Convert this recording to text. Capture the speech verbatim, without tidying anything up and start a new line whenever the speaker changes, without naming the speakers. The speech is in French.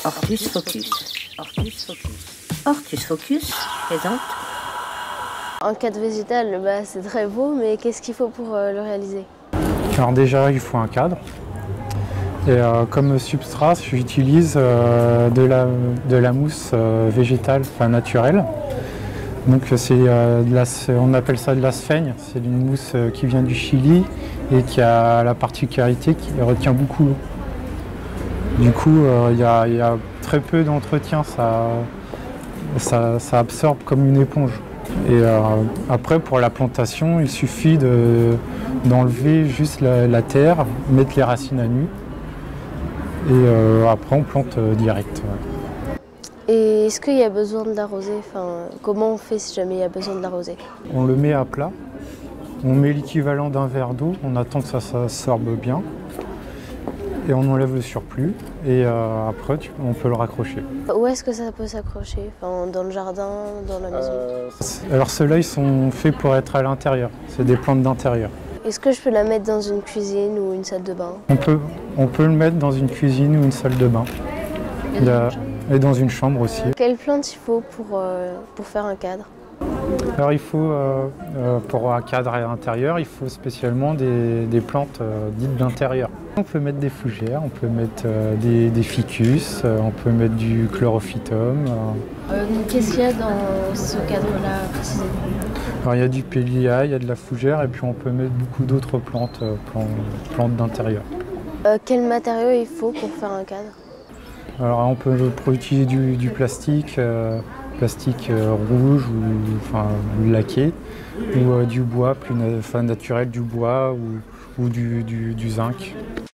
Ortus Focus. Ortus Focus. Ortus Focus présente.
Un cadre végétal, bah, c'est très beau, mais qu'est-ce qu'il faut pour euh, le réaliser?
Alors déjà, il faut un cadre. Et euh, comme substrat, j'utilise euh, de, la, de la mousse euh, végétale, enfin naturelle. Donc c'est, euh, de la, on appelle ça de la sphaigne. C'est une mousse euh, qui vient du Chili et qui a la particularité qu'il retient beaucoup l'eau. Du coup, il euh, y, a, y a très peu d'entretien, ça, ça, ça absorbe comme une éponge. Et euh, après, pour la plantation, il suffit de, d'enlever juste la, la terre, mettre les racines à nu, et euh, après on plante euh, direct. Ouais.
Et est-ce qu'il y a besoin de l'arroser? Enfin, comment on fait si jamais il y a besoin de l'arroser?
On le met à plat, on met l'équivalent d'un verre d'eau, on attend que ça s'absorbe bien, et on enlève le surplus, et euh, après tu, on peut le raccrocher.
Où est-ce que ça peut s'accrocher? Enfin, dans le jardin, dans la maison?
euh, Alors ceux-là, ils sont faits pour être à l'intérieur, c'est des plantes d'intérieur.
Est-ce que je peux la mettre dans une cuisine ou une salle de bain?
On peut, on peut le mettre dans une cuisine ou une salle de bain. Il y a, et dans une chambre aussi.
Quelle plante il faut pour, euh, pour faire un cadre?
Alors il faut, euh, euh, pour un cadre à l'intérieur, il faut spécialement des, des plantes euh, dites d'intérieur. On peut mettre des fougères, on peut mettre euh, des, des ficus, euh, on peut mettre du chlorophytum. Euh.
Euh, Qu'est-ce qu'il y a dans ce cadre-là précisément?
Alors il y a du pélia, il y a de la fougère et puis on peut mettre beaucoup d'autres plantes, euh, plantes, plantes d'intérieur.
Euh, quel matériau il faut pour faire un cadre?
Alors on peut, on peut utiliser du, du plastique, euh, plastique euh, rouge ou enfin, laqué, ou euh, du bois plus na enfin, naturel, du bois ou, ou du, du, du zinc.